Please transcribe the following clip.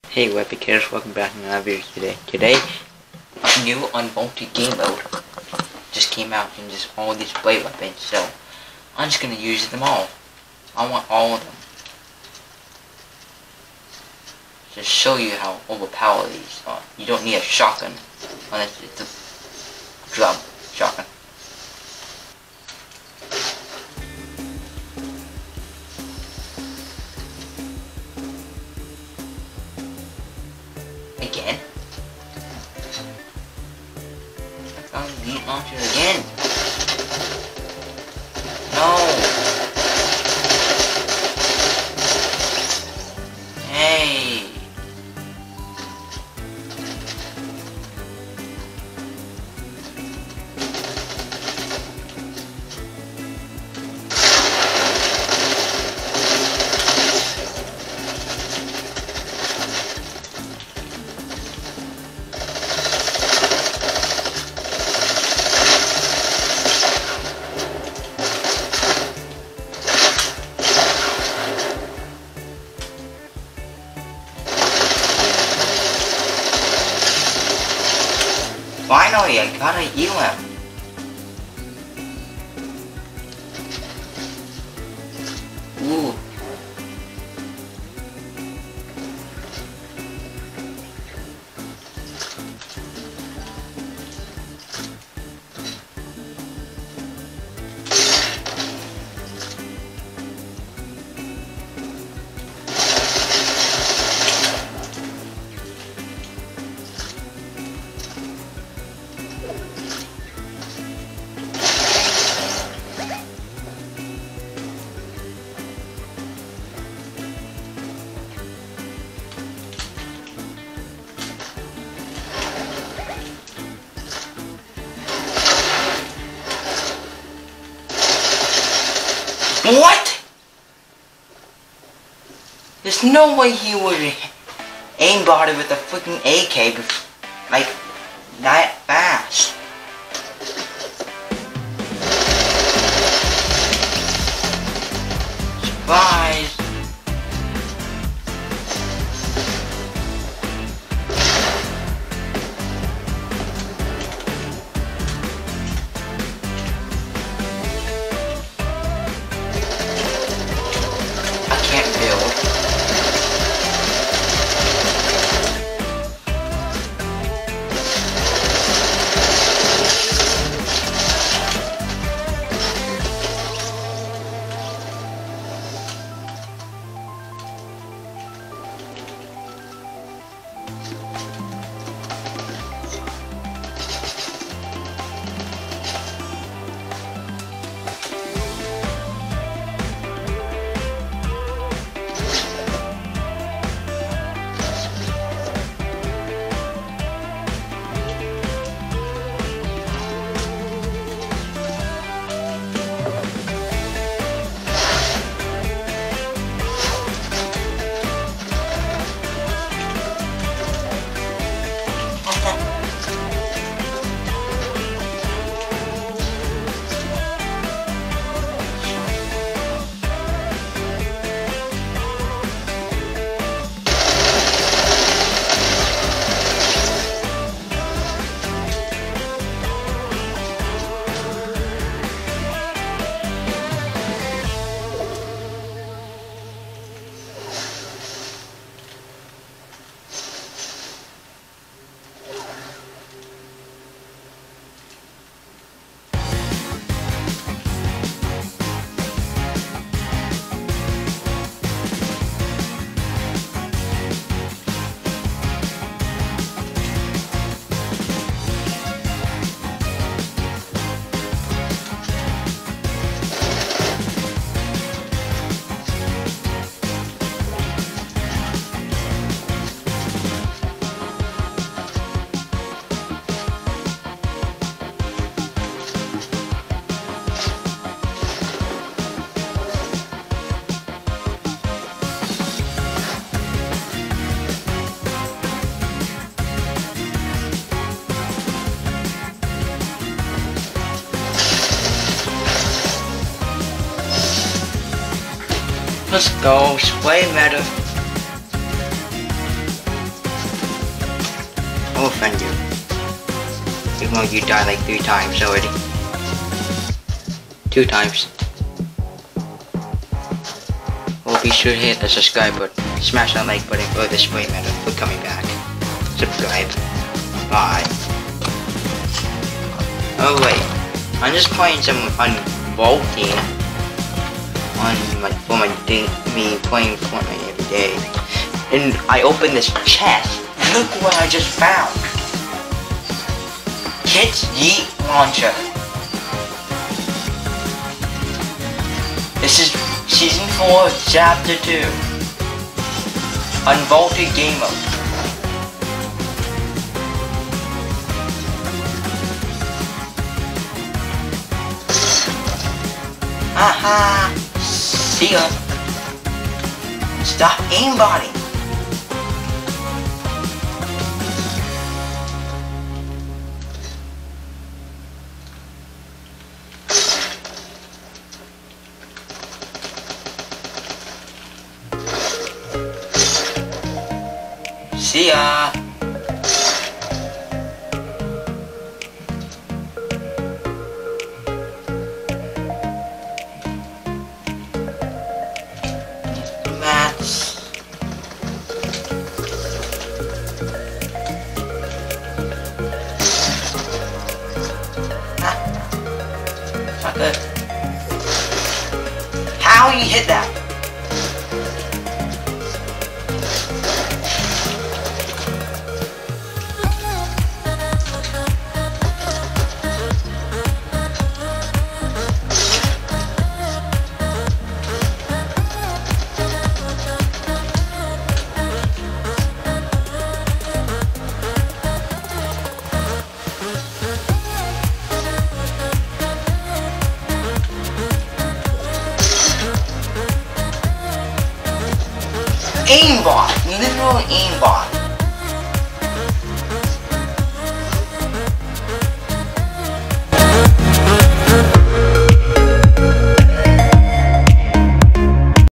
Hey Webkers, welcome back to another video today. Today, new unbolted game mode just came out in just all these blade weapons, so I'm just gonna use them all. I want all of them. Just show you how overpowered these are. You don't need a shotgun unless it's a drum shotgun. Again. I found the meat launcher again. No. Hey. Finally, I gotta heal him. Ooh. What? There's no way he would aimbot it with a freaking AK like that fast. Surprise. Let's go, spray meta. will friend you. Even though you died like 3 times already. 2 times. Well, be sure to hit the subscribe button. Smash that like button for the spray method for coming back. Subscribe. Bye. Oh wait. I'm just playing some unvaulting on for my me playing Fortnite every day. And I opened this chest. Look what I just found. Kit's Yeet Launcher. This is Season 4, Chapter 2. Unvaulted Game Mode. Aha! See ya! Stop aimbotting! See ya! Mats. Not good. How you hit that? Aimbot! Literal aimbot!